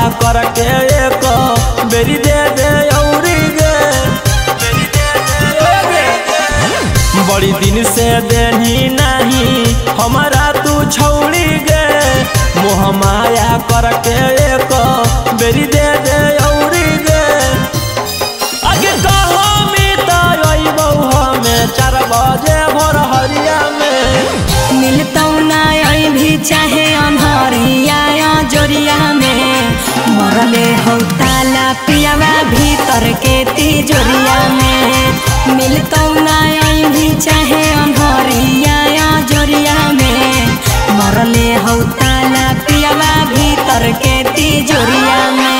करके एक बेरी दे दे औरी गे बड़ी दिन से देनी नहीं हमारा तू छौड़ी गे मोह माया करके एक बेरी दे दे औरी गे आगे कहो मिता में 4 बजे भोर हरिया में मिलता ना भी चाहे अन्हरिया जोरिया में मरले हो ताला पियावा भीतर के तिजोरिया में मिलता ना भी चाहे अन्हरिया जोरिया में मरले हो ताला पियावा भीतर के तिजोरिया में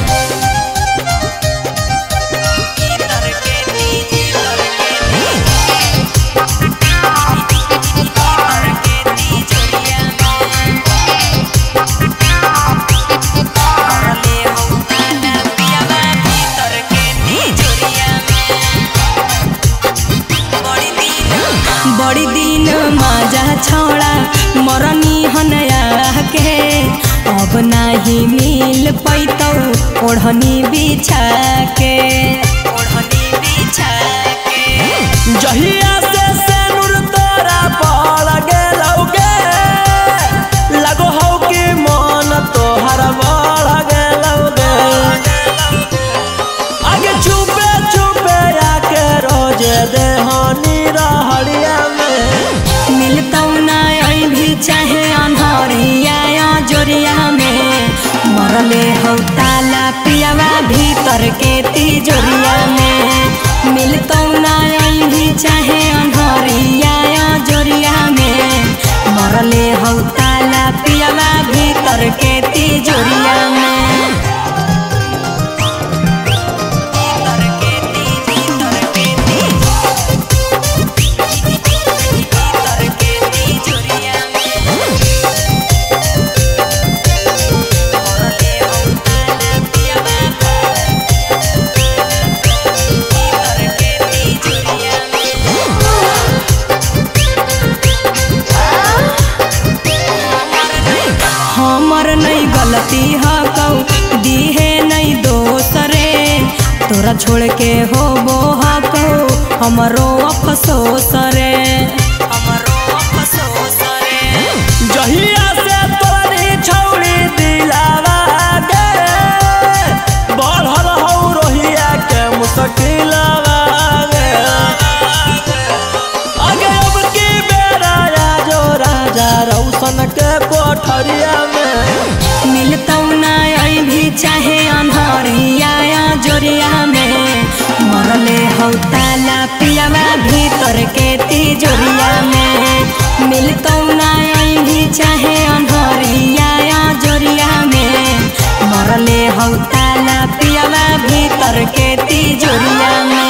बड़ी दिन मजा छोड़ा मरनी हनया के अब नहीं मिल पैतौ ओढ़नी बिछा के जहिया से सेनुर तोरा पड़ गेलौगे लगो हो कि मन तोहर बढ़ गेलौगे आगे चुपे चुपे आके रोजे देहनी रहरिया मिलता ना भी चाहे अन्हरिया जोरिया में मरले हो ताला पियावा भीतर के तिजोरिया में मिलता ना भी चाहे अन्हरिया जोरिया में मरले हो ताला पियावा भीतर के तिजोरिया में हमर नहीं गलती हकौ दीहे नहीं दोसरे तोरा छोड़ के हो वो हकौ हमरो अफसोस रे जहिया से तोरी छौड़ी दिलावा गे बढ़ल हो रोहिया के मुश्किलवा गे आगे अब की बेरा जो राजा रौशन के कोठरिया मिलता ना भी चाहे अन्हरिया जोरिया में मरले हो ताला पियावा भीतर के तिजोरिया में मिलता ना भी चाहे अन्हरिया जोरिया में मरले हो ताला पियावा भीतर के तिजोरिया में।